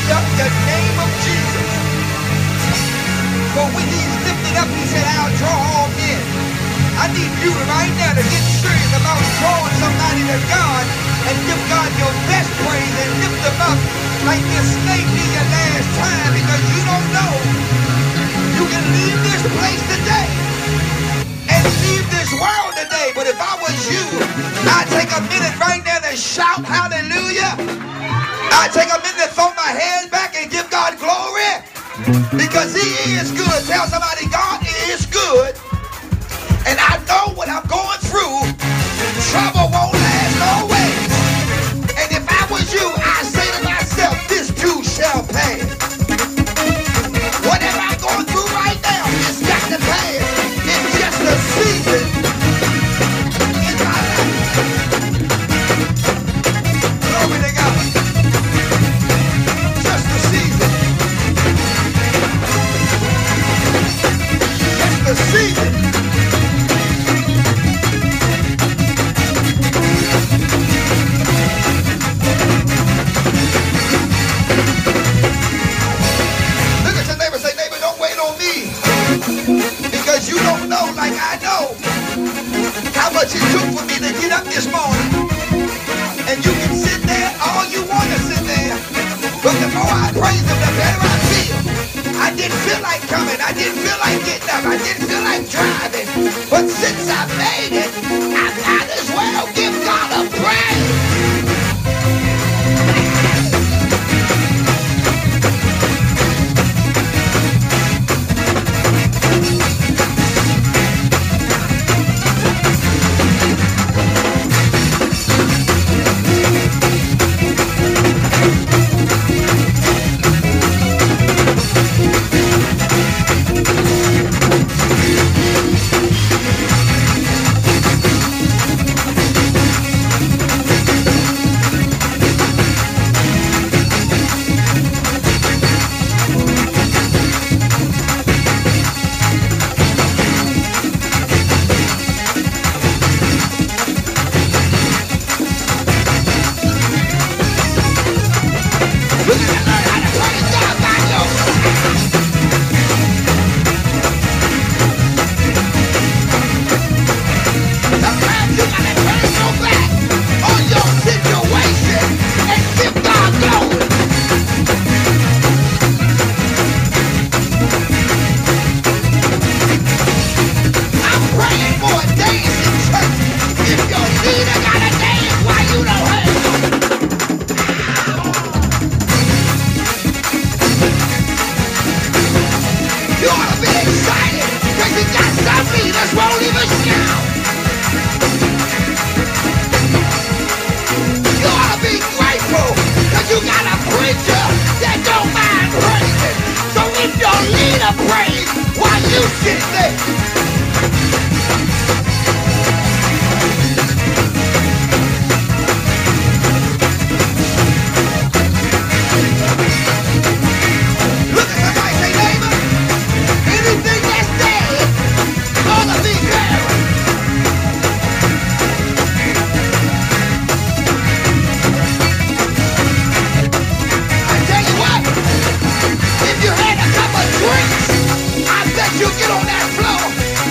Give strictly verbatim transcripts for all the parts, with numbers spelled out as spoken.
up the name of Jesus. For when he's lifted up, he said, I'll draw all men. I need you right now to get serious about drawing somebody to God and give God your best praise and lift them up like this snake did your last time, because you don't know. You can leave this place today and leave this world today. But if I was you, I'd take a minute right now to shout hallelujah. I'd take a minute to throw my hands back and give God glory, because he is good. Tell somebody, God is good. And I know what I'm going through, trouble won't last always. And if I was you, I'd say to myself, this too shall pass. Whatever I'm going through right now, it's got to pass. It's just a season in my life. Glory to God. Just a season. Just a season. Because you don't know, like I know, how much it took for me to get up this morning. And you can sit there all you want to sit there, but the more I praise him, the better I feel. I didn't feel like coming. I didn't feel like getting up. I didn't feel like driving. But since I made it, I might as well give God a praise. You get on that floor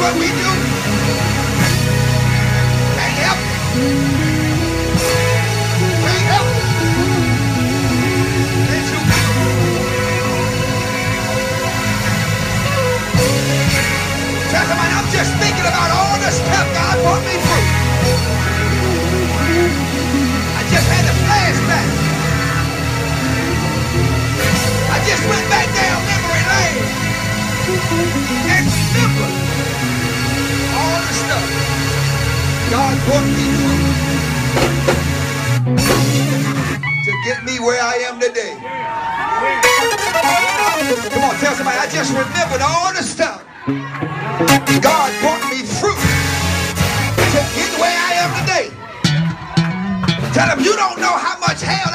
what we do. Can't help it. Can't help it. Ain't you good? Tell somebody, I'm just thinking about all the stuff God brought me through. I just had a flashback. I just went back down memory lane and remembered all the stuff God brought me through to get me where I am today. Come on, tell somebody, I just remembered all the stuff God brought me through to get where I am today. Tell them, you don't know how much hell